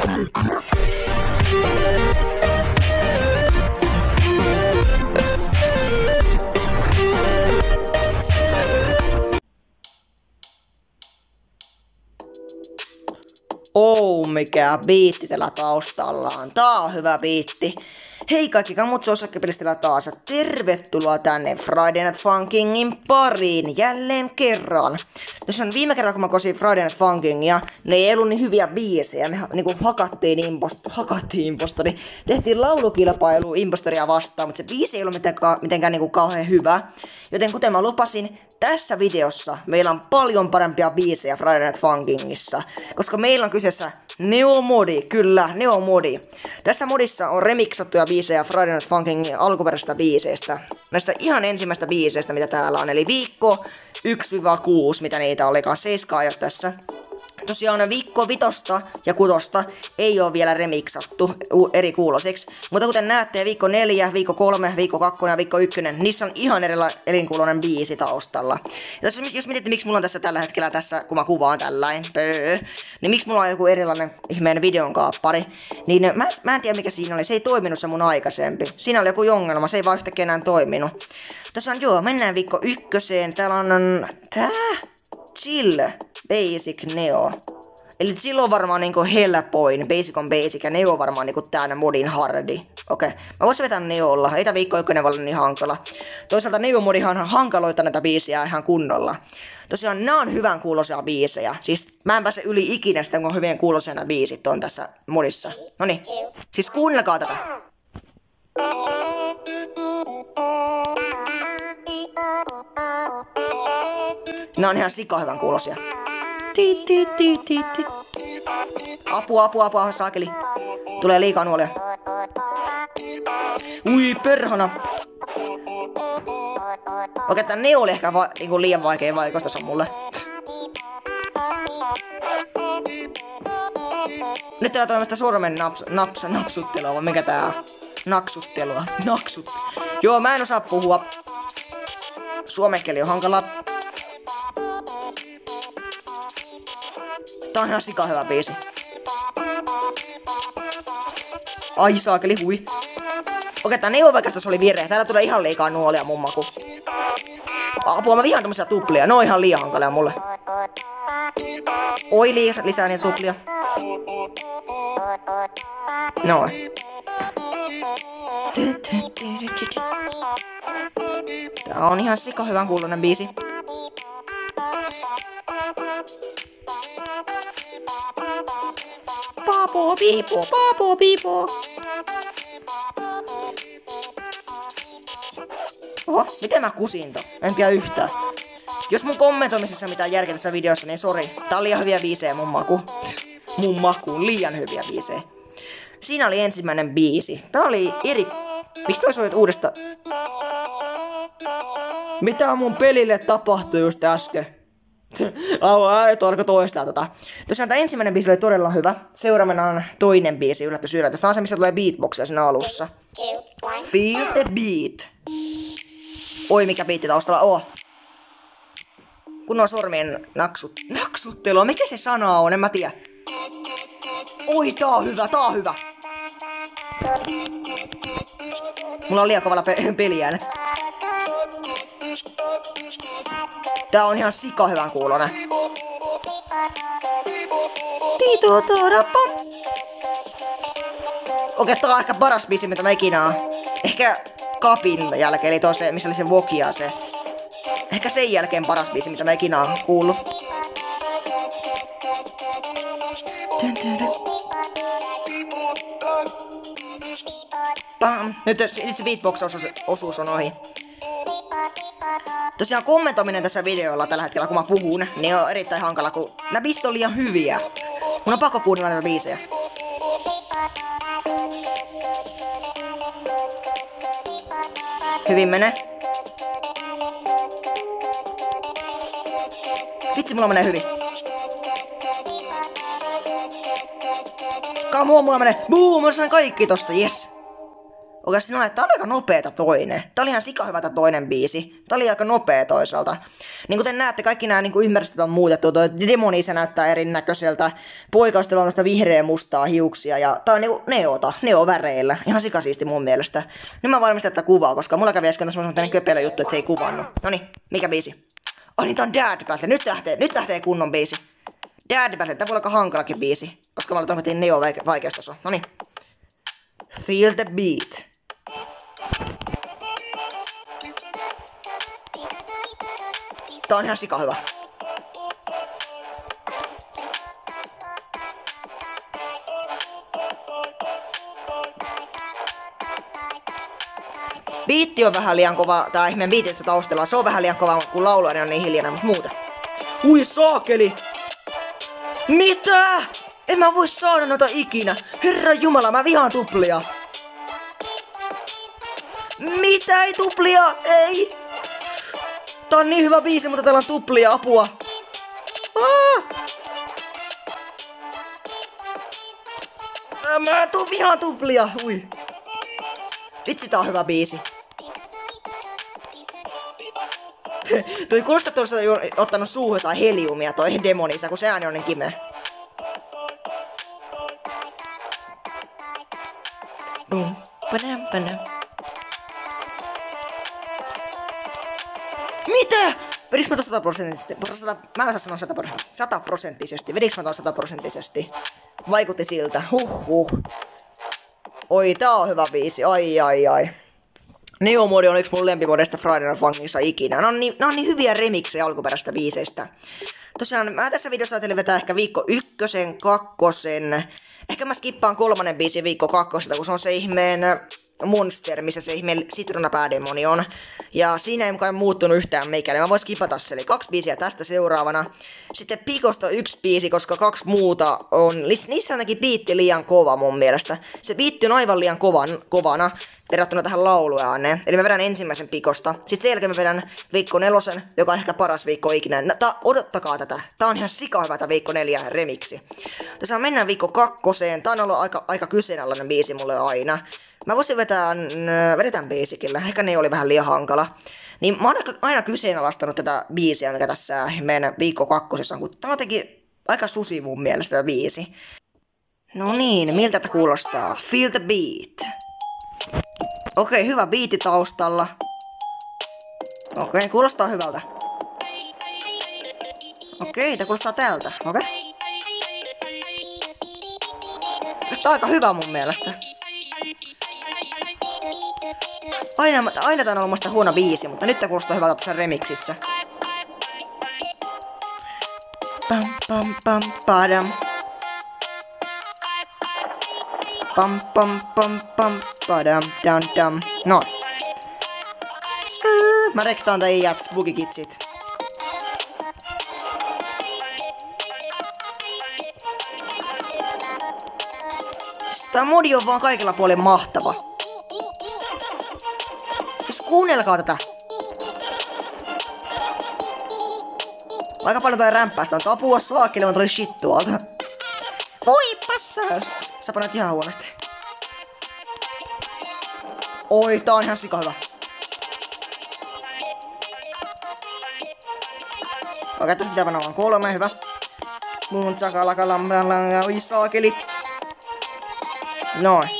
Oh, mikä biitti tällä taustallaan. Tää on hyvä biitti. Hei kaikki kamut osakkepelistä taas. Tervetuloa tänne Friday Night Funkingin pariin jälleen kerran. Tässä on viime kerran kun mä kosin Friday Night Funkingia, ne ei ollut niin hyviä biisejä. Me niinku hakattiin impostori. Tehtiin laulukilpailu impostoria vastaan, mutta se biisi ei ollut mitenkään niinku kauhean hyvä. Joten kuten mä lupasin, tässä videossa meillä on paljon parempia biisejä Friday Night Funkingissa. Koska meillä on kyseessä Neo-modi, kyllä, Neo-modi. Tässä modissa on remixattuja biisejä Friday Night Funkingin alkuperäisistä biiseistä. Näistä ihan ensimmäistä biiseistä, mitä täällä on. Eli viikko 1-6, mitä niitä olikaan, 7 ajat tässä. Tosiaan viikko 5 ja 6 ei ole vielä remixattu eri kuulosiksi. Mutta kuten näette, viikko 4, viikko 3, viikko 2 ja viikko 1, niissä on ihan elinkuuloinen biisi taustalla. Ja jos mietitte, miksi mulla on tässä tällä hetkellä tässä, kun mä kuvaan tällain, niin miksi mulla on joku erilainen ihmeen videonkaappari, niin mä en tiedä mikä siinä oli, se ei toiminut se mun aikaisempi. Siinä oli joku ongelma, se ei vaan yhtäkkiä enää toiminut. Tässä on joo, mennään viikko 1, täällä on Chill, Basic, Neo. Eli Chill on varmaan niinku helpoin, Basic on Basic ja Neo on varmaan niinku tää modin hardi. Okei, mä voisin vetää Neolla, ei tää viikko 1 voi olla niin hankala. Toisaalta Neo-modihan hankaloittaa näitä biisiä ihan kunnolla. Tosiaan nää on hyvän kuuloisia biisejä. Siis mä en pääse yli ikinä sitä, kun hyvän kuuloisia nämä biisit on tässä modissa. Noniin, siis kuunnelkaa tätä. Nää on ihan sikahyvän kuulosia. Apua, saakeli. Tulee liikaa nuolia. Ui, perhana. Okei, tää Neo oli ehkä niinku liian vaikea vaikoista on mulle. Nyt täällä tulee sormen napsuttelua, vai mikä tää on? Naksuttelua. Joo, mä en osaa puhua. Suomen kieli on hankala. Tää on ihan sika hyvä biisi. Ai saakeli, hui. Okei, tää Neo-vaikastas oli virhe. Täällä tulee ihan liikaa nuolia mun maku. Apua, mä vihaan tämmösiä tuplia. Ne on ihan liian hankalia mulle. Oi, lisää niitä tuplia. Noin. Tää on ihan sika hyvän kuuloinen biisi. Papo pipo. Oho, miten mä kusin ton? En tiedä yhtään. Jos mun kommentoimisessa mitään järkeä tässä videossa, niin sori. Tää on liian hyviä biisejä mun maku. Mun makuun liian hyviä biisejä. Siinä oli ensimmäinen biisi. Tää oli Miksi toi soit uudesta? Mitä mun pelille tapahtui just äsken? Alko toistaa tota. Tosiaan tää ensimmäinen biisi oli todella hyvä. Seuraavana on toinen biisi, yllätys. Tää on se, missä tulee beatboxia siinä alussa. Feel the beat. Oi, mikä biitti taustalla on. Kun on sormien naksuttelua. Mikä se sana on? En mä tiedä. Oi, tää on hyvä. Mulla on liian kovalla peliäänet. Tää on ihan sika hyvän kuulonen. Okei, tää on ehkä paras biisi, mitä mä ikinä oon. Ehkä Kapin jälkeen, eli tuo se, missä oli se Vokia se. Ehkä sen jälkeen paras biisi, mitä mä ikinä oon kuullut. Nyt se beatbox-osuus on ohi. Tosiaan kommentoiminen tässä videolla tällä hetkellä, kun mä puhun, niin on erittäin hankala, kun nämä biisit on liian hyviä. Mun on pakko kuunnella näitä biisejä. Hyvin menee. Vitsi, mulla menee hyvin. Come on, mulla menee. Boom, mä sain kaikki tosta, yes. Oikeasti tää oli aika nopeeta toinen. Tää oli ihan sikahyvätä toinen biisi. Tää oli aika nopea toisaalta. Niin kuten näette, kaikki nämä niin ympäristöt on muutettu. Toi Demoniisa näyttää erinäköiseltä. Poikaustella on vihreä mustaa hiuksia. Ja tää on niinku neoväreillä. Ihan sikasiisti mun mielestä. Nyt mä valmistan tätä kuvaa, koska mulla kävi äsken tässä tämmönen köpelä juttu, että se ei kuvannut. Noniin, mikä biisi? Oh niin, tää on Dad Battle. Nyt lähtee kunnon biisi. Dad Battle, tää voi olla aika hankalakin biisi. Koska mä toivotin neo-vaikeustaso. Noniin. Feel the beat. Tää on ihan sika hyvä. Biitti on vähän liian kova, tää ihmeen biitissä taustalla. Se on vähän liian kova, kun laulainen on niin hiljainen, mutta muuta. Ui saakeli! Mitä? En mä voi saada noita ikinä. Herra jumala, mä vihaan tuplia. Mitä ei tuplia? Ei! Tää on niin hyvä biisi, mutta täällä on tuplia, apua. Mä tuun vihaan tuplia, ui. Vitsi, tää on hyvä biisi. Toi kuulostaa, että olisi ottanut suuhun jotain heliumia toi Demoniisa, kun se ääni on niin kimeä. Mitä? Vediks mä ton 100%? Mä en osaa sanoa 100%. Vediks mä ton 100%? Vaikutti siltä. Huhhuh. Oi, tää on hyvä biisi. Ai. Neo-moodi on yksi mun lempimodeista Friday Night Funkissa ikinä. Ne on niin hyviä remiksejä alkuperäistä biiseistä. Tosiaan, mä tässä videossa ajattelin vetää ehkä viikko 1, 2. Ehkä mä skippaan 3. biisin viikko 2, kun se on se ihmeen Monster, missä se ihmeen sitruunapäädemoni on. Ja siinä ei mukaan muuttunut yhtään meikäli. Mä voin skipata se, eli 2 biisiä tästä seuraavana. Sitten Pikosta 1 biisi, koska 2 muuta on... Niissä on ainakin biitti liian kova mun mielestä. Se biitti on aivan liian kovana verrattuna tähän lauluääneen. Eli mä vedän ensimmäisen Pikosta. Sitten sen jälkeen mä vedän viikko 4, joka on ehkä paras viikko ikinä. Odottakaa tätä. Tää on ihan sikahyvä tää viikko 4 remiksi. Tässä mennään viikko 2. Tää on ollut aika kyseenalainen biisi mulle aina. Mä voisin vedetään biisikillä. Ehkä ne oli vähän liian hankala. Niin mä oon aina kyseenalaistanut tätä biisiä, mikä tässä meidän viikko 2 on. Kun tää on jotenkin aika susi mun mielestä tää biisi. No niin, miltä tää kuulostaa? Feel the beat. Okei, hyvä biitti taustalla. Okei, kuulostaa hyvältä. Okei, tää kuulostaa tältä. Okei. Tää on aika hyvä mun mielestä. Aina tää on ollut huono biisi, mutta nyt tää kuulostaa hyvältä tässä remixissä. Pam pam pam padam. Pam pam pam pam padam dam dam. No. Mä rektaan tää iät Spooky Kidsit. Tää modi on vaan kaikilla puolin mahtava. Siis kuunnelkaa tätä. Aika paljon toi rämpäästä on. Apua saakeli, mä tuli shit tuolta. Voi passaa. Sä panat ihan huonosti. Oi, tää on ihan sika hyvä. Okei, tossa pitää panna vaan 3, hyvä. Mun sakalakalambralanga, oi saakeli. Noin.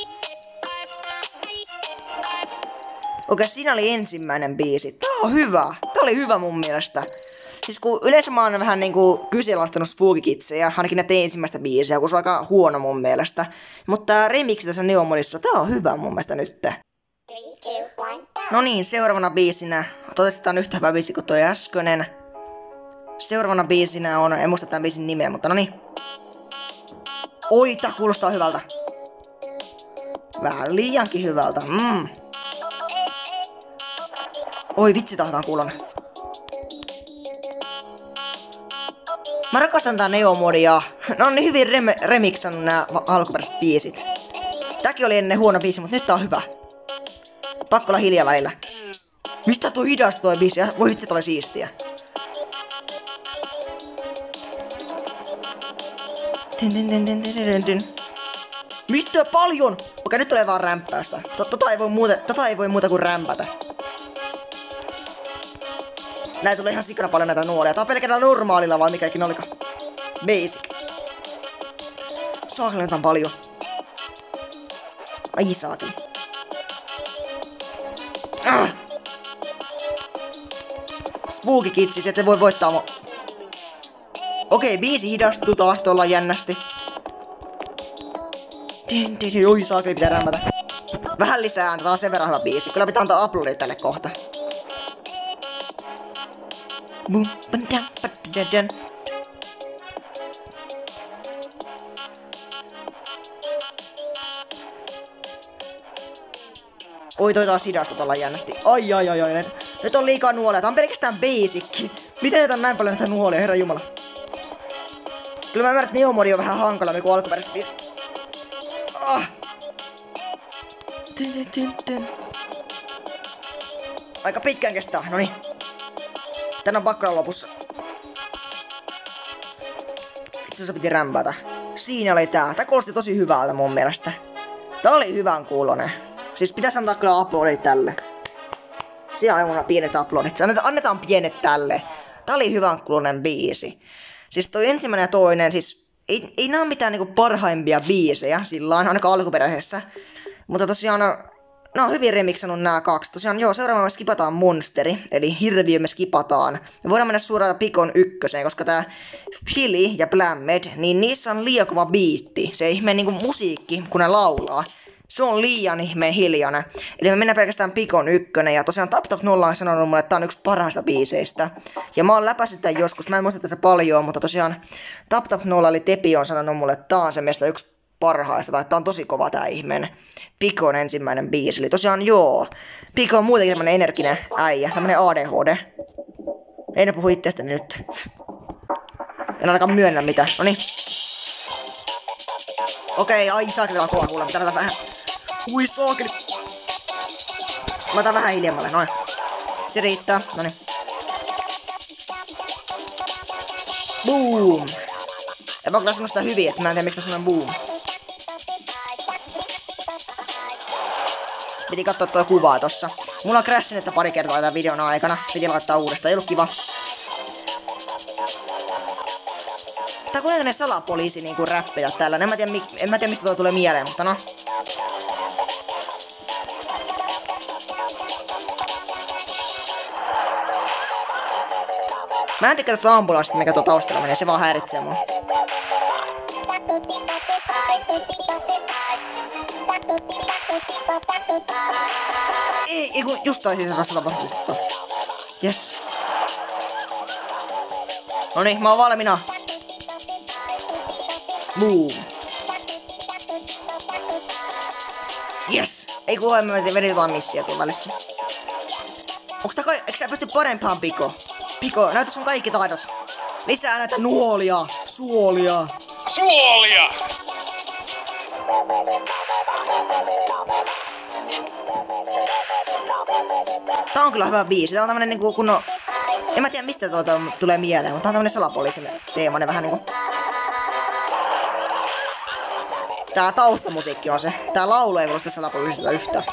Okei, siinä oli ensimmäinen biisi. Tää on hyvä. Tää oli hyvä mun mielestä. Siis kun yleensä mä oon vähän niinku kyseenalaistanut Spooky Kidsia, ainakin näitä ensimmäistä biisiä, kun se on aika huono mun mielestä. Mutta remixi tässä Neo-modissa, tää on hyvä mun mielestä nyt. 3, 2, 1. No niin, seuraavana biisinä, toivottavasti tää on yhtä hyvä biisi kuin toi äskönen. Seuraavana biisinä on, en muista tämän biisin nimeä, mutta no niin. Oi, tää kuulostaa hyvältä. Vähän liiankin hyvältä, Oi vitsi, tää on hyvän kuulonen. Mä rakastan tää Neo-modia. Ne on niin hyvin remixannut nää alkuperäiset biisit. Tääkin oli ennen huono biisi, mutta nyt tää on hyvä. Pakko olla hiljaa välillä. Mistä toi hidasta toi biisi? Voi vitsi, tää oli siistiä. Mitä paljon? Okei, nyt tulee vaan rämppäystä. Tota ei voi muuta kuin rämpätä. Näitä tulee ihan sikana paljon näitä nuolia. Tää on pelkällä normaalilla vai mikä ikinä olikaan. Basic. Saakeli näitä on paljon. Ai saakeli. Spooky Kidsis, ette voi voittaa mua. Okei, biisi hidastuu taas tuolla jännästi. Oi saakeli, pitää rämmätä. Vähän lisää ääntä, tää on sen verran hyvä biisi. Kyllä pitää antaa uploadit tälle kohta. Oi toi taas hidasta tuolla jännästi. Ai. Nyt on liikaa nuolia. Tää on pelkästään basic. Miten näitä on näin paljon näitä nuolia, herra jumala. Kyllä mä ymmärrän, että Neo-modi on vähän hankalampi kuin alkuperäisessä biisissä. Aika pitkään kestää, noniin. Tän on pakko olla lopussa. Itse se piti rämpätä. Siinä oli tää. Tää kuulosti tosi hyvältä mun mielestä. Tää oli hyvän kuulonen. Siis pitäis antaa kyllä uploadit tälle. Siinä oli mun pienet uploadit. Annetaan pienet tälle. Tää oli hyvän kuulonen biisi. Siis toi ensimmäinen ja toinen, siis ei nää oo mitään niinku parhaimpia biisejä sillain, ainakaan alkuperäisessä. Mutta tosiaan, no hyvin remixannut nää kaksi. Tosiaan joo, seuraavaksi me skipataan Monsteri, eli Hirviö me skipataan. Me voidaan mennä suoraan Pikon ykköseen, koska tää Philly ja Blammed, niin niissä on liian kova biitti. Se ihmeen niinku musiikki, kun ne laulaa. Se on liian ihmeen hiljainen. Eli me mennään pelkästään Pikon ykkönen. Ja tosiaan Tap 0 on sanonut mulle, että tää on yksi parhaista biiseistä. Ja mä oon läpäisyt tän joskus. Mä en muista tässä paljon, mutta tosiaan Tap 0 eli Tepi on sanonut mulle, että tää on se meistä yksi parhaista. Tai tää on tosi kova tää ihmeen Pikon ensimmäinen biisi. Eli tosiaan joo. Piko on muutenkin tämmönen energinen äijä. Tämmönen ADHD. Ei ne puhu itsestäni nyt. En ainakaan myönnä mitään. Noniin. Okei, ai saakeli on kova kuulla. Pitää tätä vähän. Ui saakeli. Mä otan vähän hiljemmalle, noin. Se riittää, noniin. Boom! Ja mä kyllä sanoa sitä hyvin, että mä en tiedä miksi mä sanon boom. Piti katsoa tuo kuvaa tossa. Mulla on crashinetta pari kertaa tämän videon aikana. Piti laittaa uudestaan, ei ollut kiva. Tää kuitenkin ne salapoliisi niinku räppejä täällä. En mä tiedä mistä tuo tulee mieleen, mutta no. Mä en tykkää tästä ambulanssista, mikä tuo taustalla menee. Se vaan häiritsee mua. Ei kun just taisin se rasvata vastaan. Jes. Noniin, mä oon valmiina. Boom. Yes. Ei kun mä vedin jotain missiokin välissä. Onks tää eikö sä pysty parempaan Piko? Piko, näytä sun kaikki taidos. Lisää näitä nuolia. Suolia. Tää on kyllä hyvä biisi. Tää on tämmönen niinku kunnon. En mä tiedä mistä tuota tulee mieleen, mutta tää on tämmönen salapoliisin teemainen vähän niinku. Tää taustamusiikki on se. Tää laulu ei kuulosta salapoliisista yhtään.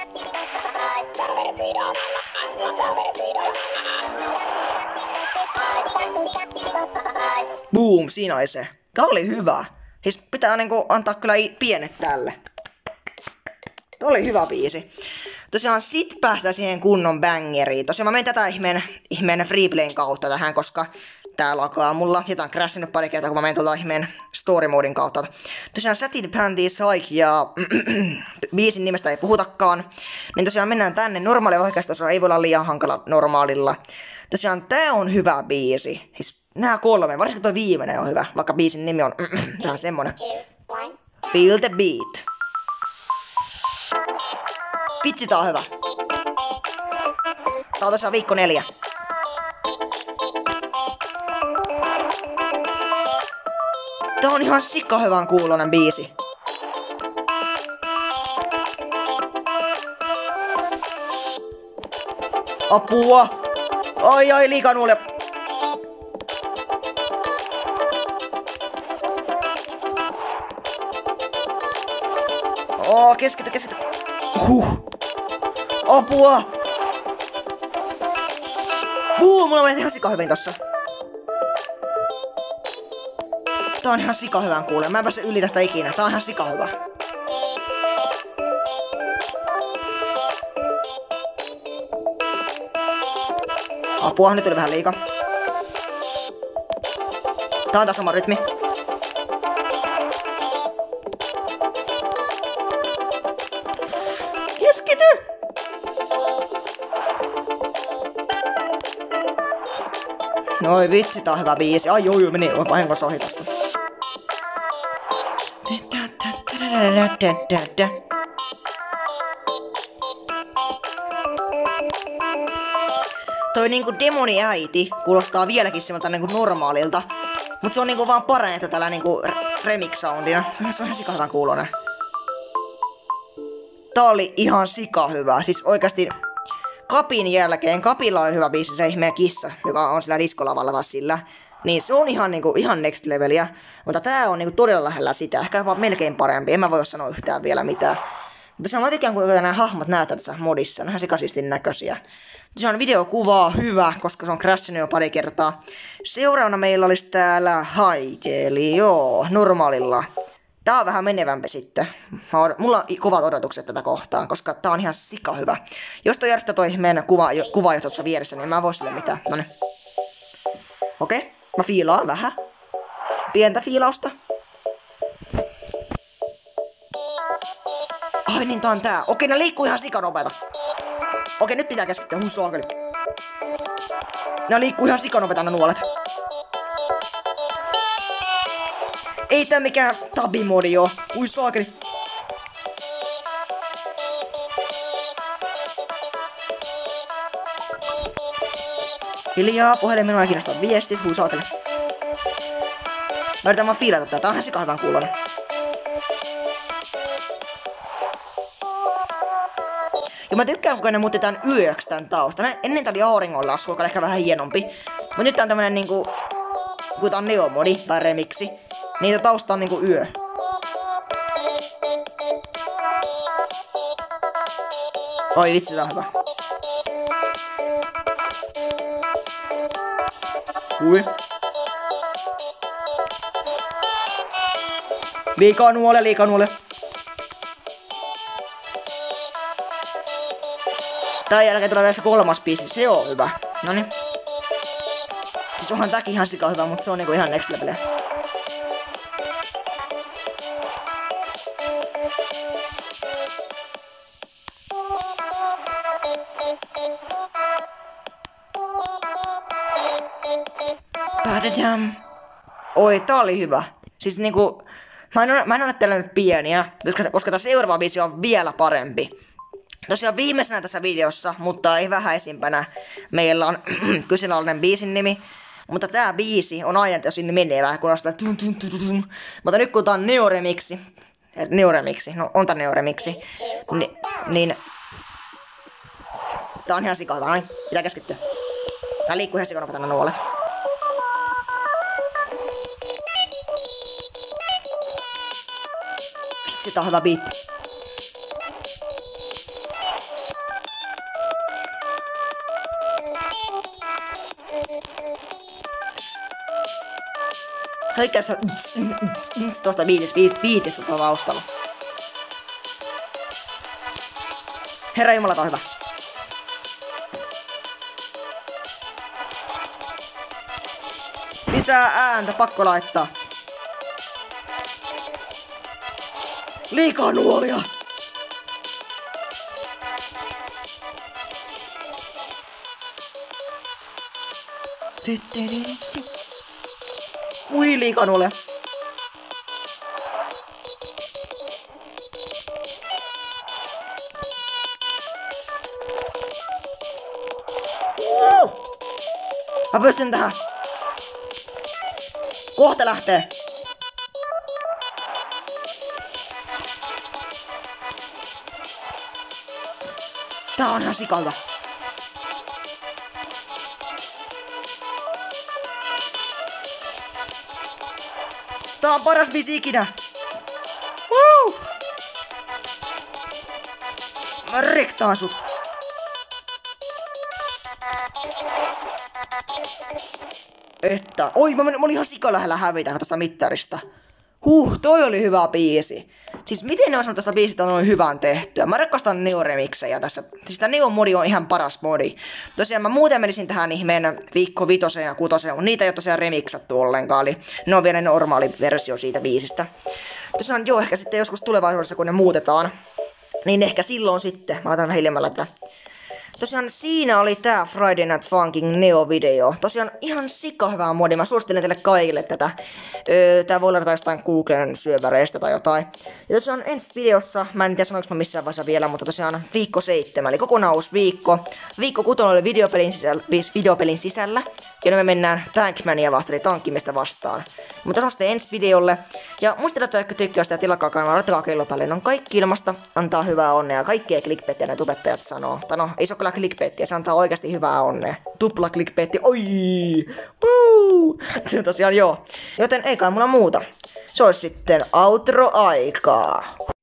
Boom, siinä oli se. Tää oli hyvä. Siis pitää niinku antaa kyllä pienet tälle. Tää oli hyvä biisi. Tosiaan sit päästään siihen kunnon bangeriin. Tosiaan mä menen tätä ihmeen freeplayn kautta tähän, koska tää lakaa mulla. Ja tää on crashinut pari kertaa, kun mä menen tuolta ihmeen story modin kautta. Tosiaan Satin Panties Hike ja biisin nimestä ei puhutakaan. Niin tosiaan mennään tänne. Normaali oikeastaan ei voi olla liian hankala normaalilla. Tosiaan tää on hyvä biisi. Siis nää kolme, varsinkin toi viimeinen on hyvä. Vaikka biisin nimi on vähän semmonen. Feel the beat. Vitsi, tää on hyvä. Tää on tosiaan viikko 4. Tää on ihan sikka hyvän kuulonen biisi. Apua! Ai, liikaa nuolia. Keskity. Apua! Mulla meni ihan sikahyvin tossa. Tää on ihan sikahyvän kuulee. Mä en pääse yli tästä ikinä. Tää on ihan sikahyvä. Apua, nyt tuli vähän liikaa. Tää on taas sama rytmi. Keskity! Noi vitsi, tää on hyvä biisi. Ai joo, meni vahingossa ohi tosta. Toi niinku demoniäiti kuulostaa vieläkin semmoilta niinku normaalilta. Mut se on niinku vaan parannettu tällä niinku remix-soundina. Se on ihan sikahyvän kuulonen. Tää oli ihan sikahyvä. Siis oikeasti Kapin jälkeen, Kapilla oli hyvä biisi, se ihmeen kissa, joka on sillä diskolavalla taas sillä. Niin se on ihan niinku ihan next leveliä. Mutta tää on niinku todella lähellä sitä. Ehkä jopa melkein parempi. En mä voi sanoa yhtään vielä mitään. Mutta se on tykkään, kuinka nämä hahmot näyttää tässä modissa. Ne on ihan sikasistin näköisiä. Se on videokuvaa hyvä, koska se on crashinut jo pari kertaa. Seuraavana meillä olisi täällä Haike, eli joo, normaalilla. Tää on vähän menevämpi sitten. Mulla on kovat odotukset tätä kohtaan, koska tää on ihan sika hyvä. Jos toi järjestää toi meidän kuva jo tuossa vieressä, niin mä en voi sille mitään. Noniin. Okei, mä fiilaan vähän. Pientä fiilausta. Ai niin, tää on tää. Okei, ne liikkuu ihan sikanopeeta. Okei, nyt pitää keskittyä. Saakeli. Ne liikkuu ihan sikanopeeta ne nuolet. Ei tää mikään tabimodi oo. Saakeli. Hiljaa, puhelimeen minua ei kiinnostaa viestit. Saakeli. Mä yritän vaan fiilata tätä. Tää on ihan sikahyvän kuulonen. Ja mä tykkään, kun ne muutti tän yöksi tän taustan. Ennen tää oli auringonlasku, joka oli ehkä vähän hienompi. Mut nyt tää on tämmönen niinku... kun tää on neomodi tai remiksi. Niin tää tausta on niinku yö. Oi vitsi, tää on hyvä. Ui. Liikaa nuole. Tää jälkeen tulee vielä se 3. biisi, se on hyvä. Noniin. Siis onhan tääkin ihan sika hyvä, mutta se on niinku ihan next level. Padajam. Oi, tää oli hyvä. Siis niinku... Mä en ole teillä nyt pieniä, koska tää seuraava biisi on vielä parempi. Tosiaan viimeisenä tässä videossa, mutta ei vähäisimpänä, meillä on kyseenalainen biisin nimi. Mutta tää biisi on aina tosi menevää, kun on sitä mutta nyt kun tää on neoremiksi, no on tää neoremiksi, niin tää on ihan sikahyvä, noin, pitää keskittyä. Tää liikkuu ihan sikanopeeta nämä nuolet. Vitsi, tää on hyvä biitti. Kaikkea sitä tosta biitistä tuolla taustalla. Herra Jumala, tää on hyvä. Lisää ääntä, pakko laittaa. Liikaa nuolia! Ui, liikaa nuolia. Mä pystyn tähän. Kohta lähtee. Tää on ihan sikalta. Tää on paras biisi ikinä. Mä rektaan sut. Että, oi mä olin ihan sikalähellä hävitä tosta mittarista. Toi oli hyvä biisi. Siis miten ne on sanonut tästä biisistä noin hyvän tehtyä? Mä rakastan Neo-remiksejä tässä. Siis tää Neo-modi on ihan paras modi. Tosiaan mä muuten menisin tähän ihmeen viikko 5 ja 6, mutta niitä ei oo tosiaan remiksattu ollenkaan. Eli ne on vielä normaali versio siitä biisistä. Tosiaan joo, ehkä sitten joskus tulevaisuudessa kun ne muutetaan. Niin ehkä silloin sitten. Mä laitan vähän hiljemmällä tätä. Tosiaan siinä oli tää Friday Night Funkin' Neo-video. Tosiaan ihan sika hyvää modi. Mä suosittelen teille kaikille tätä. Tää voi olla jostain Googlen syöväreistä tai jotain. Ja tosiaan ensi videossa, mä en tiedä sanoinko mä missään vaiheessa vielä, mutta tosiaan viikko 7, eli kokonaan uusi viikko. Viikko 6 oli videopelin sisällä. Ja nyt me mennään Tankmania vastaan, eli tankkimiestä vastaan. Mutta se on sitten ensi videolle. Ja muistetaan, että jotka tykkää sitä tilakaa kanavaa, laittakaa kello päälle. Ne on kaikki ilmasta, antaa hyvää onnea. Kaikkea clickbaittia näitä tubettajat sanoo. Tai no, ei se ole kyllä clickbaittia, se antaa oikeasti hyvää onnea. Tupla clickbaitti, oi! Woo! Tosiaan joo. Joten ei kai mulla muuta. Se olisi sitten outro-aikaa.